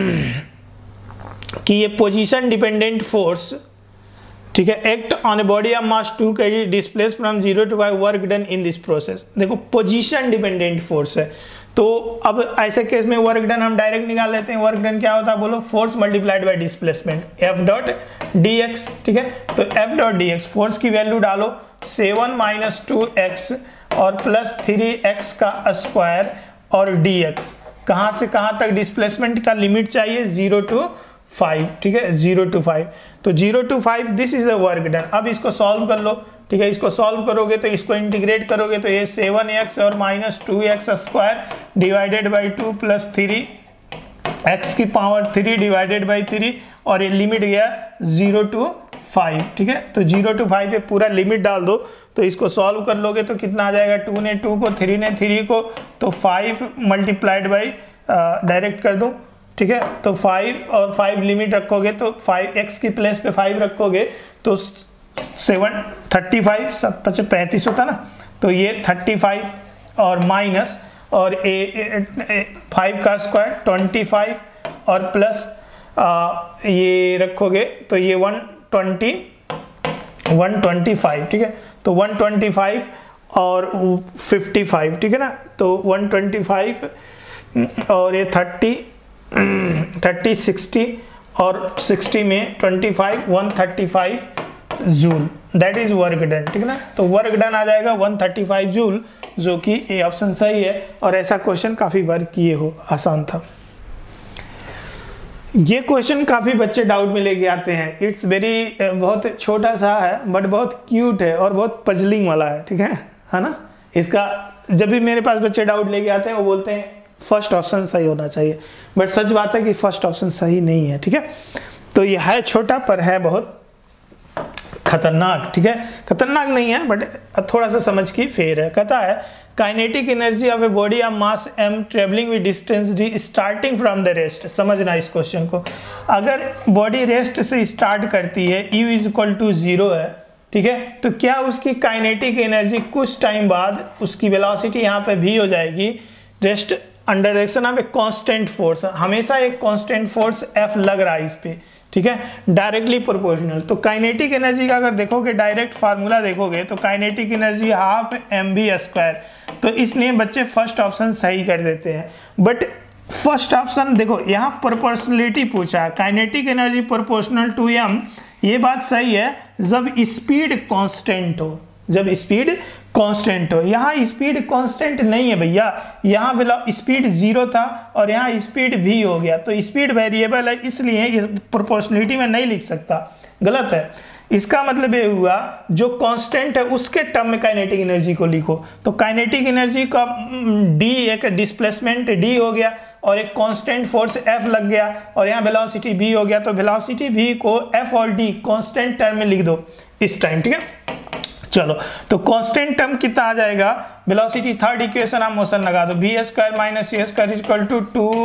Speaker 1: कि ये पोजीशन डिपेंडेंट फोर्स, ठीक है, act on a body of mass 2 kg displace from 0 to 5, work done in this process. देखो पोजीशन डिपेंडेंट फोर्स है, तो अब ऐसे केस में वर्क डन हम डायरेक्ट निकाल लेते हैं। वर्क डन क्या होता है बोलो, force multiplied by displacement, F dot dx, ठीक है। तो F डॉट dx फोर्स की वैल्यू डालो 7 - 2x और प्लस 3x का स्क्वायर और dx, कहाँ से कहाँ तक डिस्प्लेसमेंट का लिमिट चाहिए, 0 to 5, ठीक है, 0 to 5, तो 0 to 5 this is the work done. अब इसको सॉल्व कर लो, ठीक है, इसको सॉल्व करोगे तो इसको इंटीग्रेट करोगे तो ये 7x और minus 2x square divided by 2 plus 3x की पावर 3 डिवाइडेड बाई 3, और ये लिमिट गया 0 to 5, ठीक है। तो 0 to 5 पे पूरा लिमिट डाल दो, तो इसको सॉल्व कर लोगे तो कितना आ जाएगा, 2 ने 2 को, 3 ने 3 को, तो 5 मल्टीप्लाइड बाई डायरेक्ट कर दूँ, ठीक है। तो 5 और 5 लिमिट रखोगे तो 5x की प्लेस पे 5 रखोगे तो 7 35 सब 35 होता ना, तो ये 35 और माइनस और 5 का स्क्वायर 25 और प्लस ये रखोगे तो ये 125, ठीक है। तो 125 और 55, ठीक है ना, तो 125 और ये 30 60 और 60 में 25 135 joule, that is work done, ठीक है ना। तो वर्क डन आ जाएगा 135 जूल, जो कि ये ऑप्शन सही है। और ऐसा क्वेश्चन काफी बार किए हो, आसान था। ये क्वेश्चन काफी बच्चे डाउट में लेके आते हैं, इट्स वेरी बहुत छोटा सा है बट बहुत क्यूट है और बहुत पजलिंग वाला है, ठीक है ना। इसका जब भी मेरे पास बच्चे डाउट लेके आते हैं वो बोलते हैं फर्स्ट ऑप्शन सही होना चाहिए, बट सच बात है कि फर्स्ट ऑप्शन सही नहीं है, ठीक है। तो ये है छोटा पर है बहुत खतरनाक, ठीक है, खतरनाक नहीं है बट थोड़ा सा समझ की फेर है। कहता है kinetic energy of a body of mass m travelling with distance d starting from the rest. समझना इस क्वेश्चन को, अगर बॉडी रेस्ट से स्टार्ट करती है, u इज इक्वल टू 0 है, ठीक है, तो क्या उसकी काइनेटिक एनर्जी कुछ टाइम बाद उसकी वेलोसिटी यहाँ पे v हो जाएगी, rest under direction of a constant force, हमेशा एक कांस्टेंट फोर्स F लग रहा है इस पे, ठीक है, डायरेक्टली प्रोपोर्शनल। तो काइनेटिक एनर्जी का अगर देखोगे, डायरेक्ट फार्मूला देखोगे तो काइनेटिक एनर्जी हाफ mv², तो इसलिए बच्चे फर्स्ट ऑप्शन सही कर देते हैं। बट फर्स्ट ऑप्शन देखो, यहाँ प्रोपोर्शनलिटी पूछा है, kinetic energy proportional to m, ये बात सही है जब स्पीड कांस्टेंट हो, जब स्पीड कांस्टेंट हो। यहाँ स्पीड कांस्टेंट नहीं है भैया, यहाँ स्पीड 0 था और यहाँ स्पीड v हो गया, तो स्पीड वेरिएबल है, इसलिए प्रोपोर्शनलिटी में नहीं लिख सकता, गलत है। इसका मतलब ये हुआ जो कांस्टेंट है उसके टर्म में काइनेटिक एनर्जी को लिखो, तो काइनेटिक एनर्जी का d एक डिस्प्लेसमेंट d हो गया और एक कांस्टेंट फोर्स F लग गया और यहाँ वेलोसिटी v हो गया, तो वेलोसिटी v को F और d कांस्टेंट टर्म में लिख दो इस टाइम, ठीक है। चलो, तो कांस्टेंट टर्म कितना आ जाएगा, velocity third equation of motion लगा दो, v² - c² equal to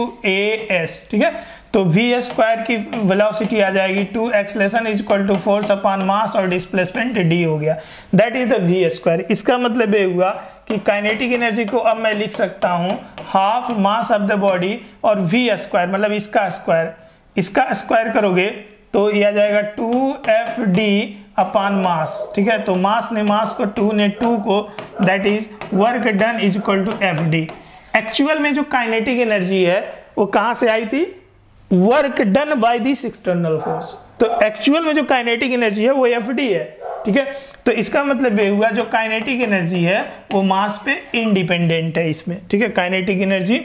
Speaker 1: 2as, ठीक है। तो v² की वेलोसिटी आ जाएगी 2 acceleration is equal to force upon mass और डिस्प्लेसमेंट d हो गया, दैट इज द v²। इसका मतलब ये हुआ कि काइनेटिक एनर्जी को अब मैं लिख सकता हूँ half mass of the body और v² मतलब इसका स्क्वायर, इसका स्क्वायर करोगे तो ये आ जाएगा 2fd अपॉन मास, ठीक है। तो मास ने मास को, 2 ने 2 को, that is work done is equal to fd। Actual में जो काइनेटिक एनर्जी है वो कहाँ से आई थी, work done by this external force, तो एक्चुअल में जो काइनेटिक एनर्जी है वो fd है, ठीक है। तो इसका मतलब ये हुआ जो काइनेटिक एनर्जी है वो मास पे इंडिपेंडेंट है इसमें, ठीक है, काइनेटिक एनर्जी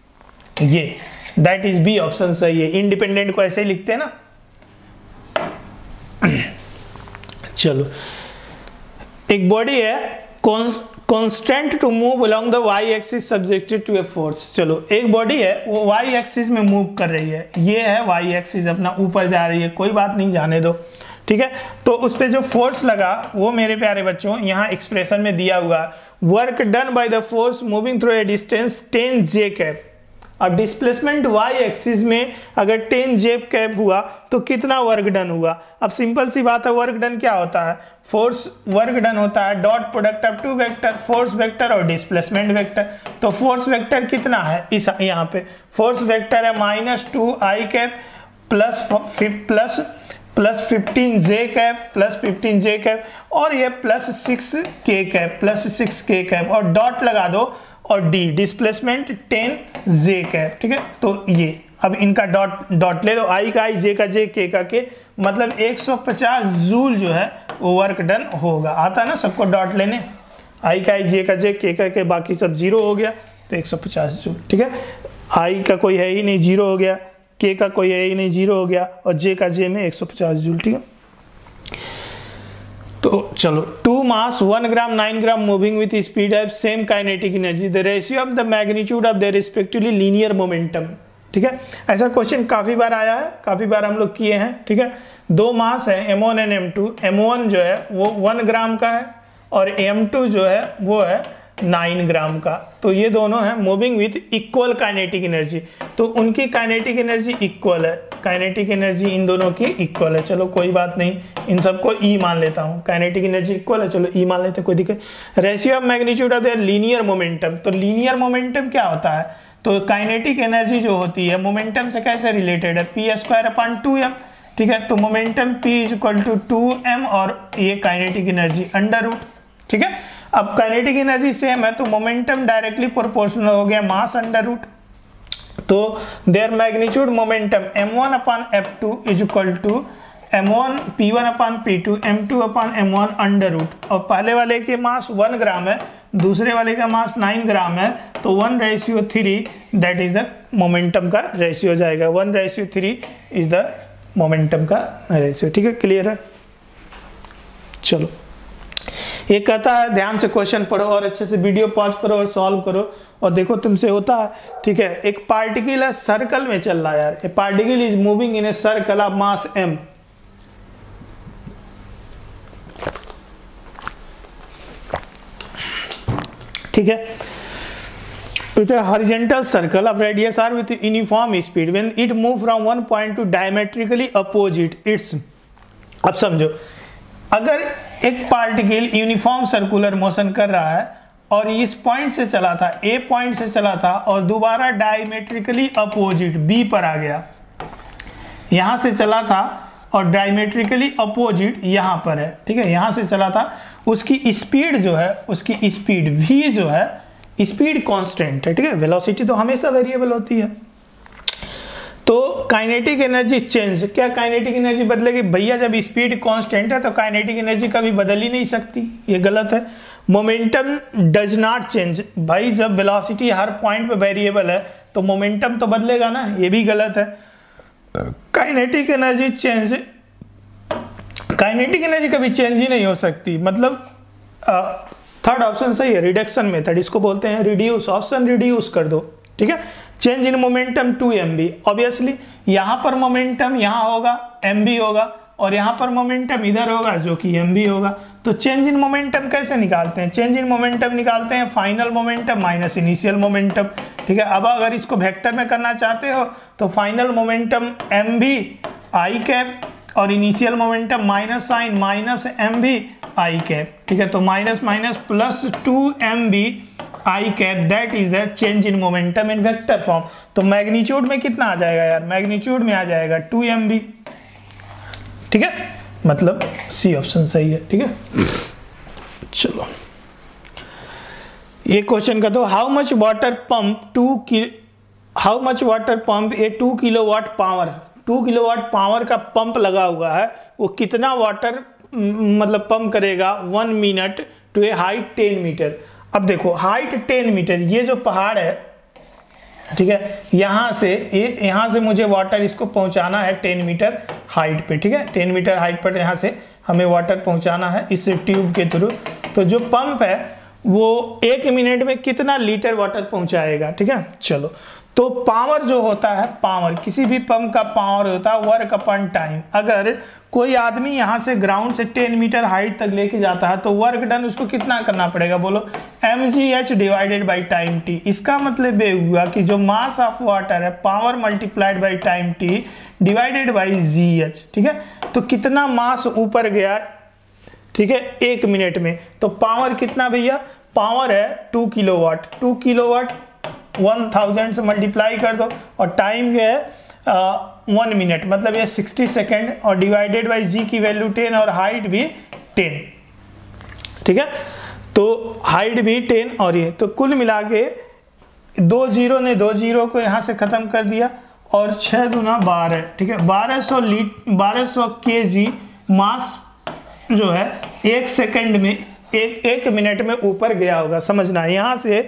Speaker 1: ये, दैट इज बी ऑप्शन सही है। इंडिपेंडेंट को ऐसे ही लिखते हैं ना। चलो, एक बॉडी है constant to move along the Y axis subjected to a force. चलो, एक बॉडी है वो वाई एक्सिस में मूव कर रही है, ये है वाई एक्सिस अपना ऊपर जा रही है, कोई बात नहीं, जाने दो, ठीक है। तो उस पर जो फोर्स लगा वो मेरे प्यारे बच्चों यहाँ एक्सप्रेशन में दिया हुआ है, work done by the force moving through a distance 10 J cap. अब डिस्प्लेसमेंट वाई एक्सिस में अगर 10 जे कैप हुआ तो कितना वर्क डन हुआ। अब सिंपल सी बात है, वर्क डन क्या होता है, फोर्स वर्क डन होता है dot product of two vector, force vector और डिस्प्लेसमेंट वेक्टर। तो फोर्स वेक्टर कितना है इस यहाँ पे, फोर्स वेक्टर है -2 I cap plus 15 J cap plus 15 J cap और ये +6 के कैप +6 के कैप और डॉट लगा दो और डी डिस्प्लेसमेंट 10 जे कैप, ठीक है। तो ये अब इनका डॉट ले लो, आई का आई, जे का जे, के का के, मतलब 150 जूल जो है वो वर्क डन होगा। आता है ना सबको डॉट लेने, आई का आई, जे का जे, के का के, बाकी सब 0 हो गया तो 150 जूल, ठीक है। आई का कोई है ही नहीं, 0 हो गया, के का कोई है ही नहीं, 0 हो गया और जे का जे में 150 जूल, ठीक है। तो चलो, 2 mass 1 gram 9 gram moving with speed have same kinetic energy, the ratio of the magnitude of their respectively linear momentum, ठीक है। ऐसा क्वेश्चन काफी बार आया है, काफी बार हम लोग किए हैं, ठीक है। 2 मास है M1 एंड M2, M1 जो है वो 1 ग्राम का है और M2 जो है वो है 9 ग्राम का। तो ये दोनों हैं moving with equal kinetic energy, तो उनकी काइनेटिक एनर्जी इक्वल है, काइनेटिक एनर्जी इन दोनों की इक्वल है। चलो कोई बात नहीं, इन सबको ई मान लेता हूँ, काइनेटिक एनर्जी इक्वल है, चलो ई मान लेते हैं, कोई दिक्कत। Ratio of magnitude of their linear momentum, तो लीनियर मोमेंटम क्या होता है, तो काइनेटिक एनर्जी जो होती है मोमेंटम से कैसे रिलेटेड है, p²/2m, ठीक है। तो मोमेंटम p = 2m और ये काइनेटिक एनर्जी √, ठीक है। अब काइनेटिक एनर्जी सेम है तो मोमेंटम डायरेक्टली प्रोपोर्शनल हो गया मास √, तो there magnitude momentum m1/f2 = m1 p1/p2 m2/m1 √, और पहले वाले के मास 1 ग्राम है, दूसरे वाले का मास 9 ग्राम है, तो 1:3 दैट इज द मोमेंटम का रेशियो जाएगा, 1:3 इज द मोमेंटम का रेशियो, ठीक है। क्लियर है। चलो, ये कहता है ध्यान से क्वेश्चन पढ़ो और अच्छे से वीडियो पॉज करो और सॉल्व करो और देखो तुमसे होता है, ठीक है। एक पार्टिकल है सर्कल में चल रहा है यार, a particle is moving in a circle of mass m, ठीक है। With a horizontal circle of radius r with uniform speed, when it move from one point to diametrically opposite its, अब समझो, अगर एक पार्टिकल यूनिफॉर्म सर्कुलर मोशन कर रहा है और इस पॉइंट से चला था, ए पॉइंट से चला था और दोबारा डायमेट्रिकली अपोजिट बी पर आ गया, यहां से चला था और डायमेट्रिकली अपोजिट यहां पर है, ठीक है, यहां से चला था, उसकी स्पीड जो है, उसकी स्पीड v जो है, स्पीड कांस्टेंट है, ठीक है। वेलोसिटी तो हमेशा वेरिएबल होती है। तो काइनेटिक एनर्जी चेंज, क्या काइनेटिक एनर्जी बदलेगी भैया, जब स्पीड कांस्टेंट है तो काइनेटिक एनर्जी कभी बदल ही नहीं सकती, ये गलत है। मोमेंटम डज नॉट चेंज, भाई जब वेलोसिटी हर पॉइंट पे वेरिएबल है तो मोमेंटम तो बदलेगा ना, ये भी गलत है। Kinetic energy change, kinetic energy कभी चेंज ही नहीं हो सकती, मतलब थर्ड ऑप्शन सही है, रिडक्शन मेथड इसको बोलते हैं, रिड्यूस, ऑप्शन रिड्यूस कर दो, ठीक है। Change in momentum 2mv, obviously यहाँ पर मोमेंटम यहाँ होगा mv होगा और यहाँ पर मोमेंटम इधर होगा जो कि mv होगा। तो चेंज इन मोमेंटम कैसे निकालते हैं, चेंज इन मोमेंटम निकालते हैं final momentum minus initial momentum, ठीक है। अब अगर इसको वेक्टर में करना चाहते हो तो final momentum mv I cap और initial momentum minus sign minus mv I cap, ठीक है। तो minus minus plus 2mv I cap, that is the change in momentum in vector form. तो मैग्नीट्यूड में कितना आ जाएगा यार, मैग्नीट्यूड में आ जाएगा 2mv, ठीक है, मतलब सी ऑप्शन सही है, ठीक है। चलो, ये क्वेश्चन का तो how much water pump a 2 kilowatt power, 2 kilowatt power का पंप लगा हुआ है, वो कितना वाटर मतलब पंप करेगा 1 minute to a height 10 metre. अब देखो हाइट 10 मीटर, ये जो पहाड़ है ठीक है। यहाँ से मुझे वाटर इसको पहुंचाना है 10 मीटर हाइट पे, ठीक है। 10 मीटर हाइट पर यहाँ से हमें वाटर पहुंचाना है इस ट्यूब के थ्रू। तो जो पंप है वो 1 मिनट में कितना लीटर वाटर पहुंचाएगा, ठीक है। चलो, तो पावर जो होता है, पावर किसी भी पंप का पावर होता है वर्क अपॉन टाइम। अगर कोई आदमी यहाँ से ग्राउंड से 10 मीटर हाइट तक लेके जाता है तो वर्क डन उसको कितना करना पड़ेगा, बोलो, mgh divided by time t। इसका मतलब ये हुआ कि जो मास ऑफ वाटर है, power multiplied by time t divided by gh, ठीक है। तो कितना मास ऊपर गया, ठीक है, 1 मिनट में। तो पावर कितना भैया, पावर है 2 किलोवाट। 2 किलोवाट 1000 से मल्टीप्लाई कर दो और टाइम क्या है 1 मिनट, मतलब ये 60 सेकेंड, और डिवाइडेड बाई जी की वैल्यू 10 और हाइट भी 10, ठीक है। तो हाइट भी 10 और ये, तो कुल मिला के 2 जीरो ने 2 जीरो को यहाँ से खत्म कर दिया और 6 दूना 12, ठीक है। 1200 kg मास जो है 1 सेकेंड में, एक मिनट में ऊपर गया होगा, समझना। यहाँ से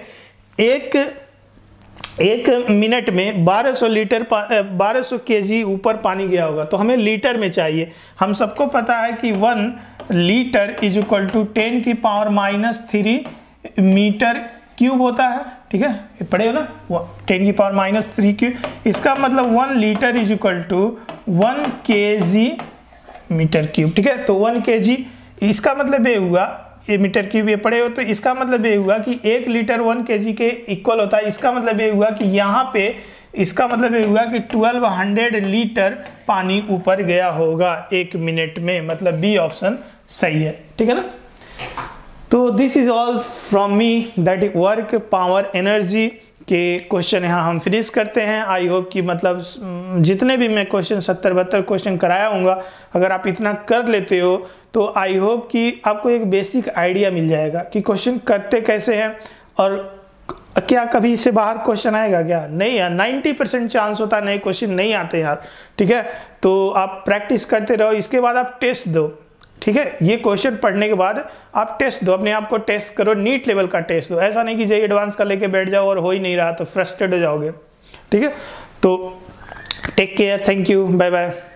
Speaker 1: एक मिनट में 1200 kg ऊपर पानी गया होगा, तो हमें लीटर में चाहिए। हम सबको पता है कि 1 लीटर इज इक्वल टू 10 की पावर -3 मीटर क्यूब होता है, ठीक है, ये पढ़े हो ना, 10 की पावर -3 क्यूब। इसका मतलब 1 litre is equal to 1 kg metre cube, ठीक है। तो 1 kg, इसका मतलब ये हुआ, ये मीटर क्यूब ये पड़े हो, तो इसका मतलब ये हुआ कि 1 लीटर 1 kg के इक्वल होता है। इसका मतलब ये हुआ कि यहाँ पे, इसका मतलब ये हुआ कि 1200 लीटर पानी ऊपर गया होगा 1 मिनट में, मतलब बी ऑप्शन सही है, ठीक है ना। तो this is all from me, that is work power energy के क्वेश्चन यहाँ हम फिनिश करते हैं। आई होप कि मतलब जितने भी मैं क्वेश्चन 70-72 क्वेश्चन कराया हूँगा, अगर आप इतना कर लेते हो तो आई होप कि आपको एक बेसिक आइडिया मिल जाएगा कि क्वेश्चन करते कैसे हैं, और क्या कभी इससे बाहर क्वेश्चन आएगा क्या, नहीं यार, 90% चांस होता है नए क्वेश्चन नहीं आते यार, ठीक है। तो आप प्रैक्टिस करते रहो, इसके बाद आप टेस्ट दो, ठीक है। ये क्वेश्चन पढ़ने के बाद आप टेस्ट दो, अपने आप को टेस्ट करो, नीट लेवल का टेस्ट दो। ऐसा नहीं कि जाइए एडवांस का लेके बैठ जाओ और हो ही नहीं रहा तो फ्रस्ट्रेट हो जाओगे, ठीक है। तो take care, thank you, bye bye.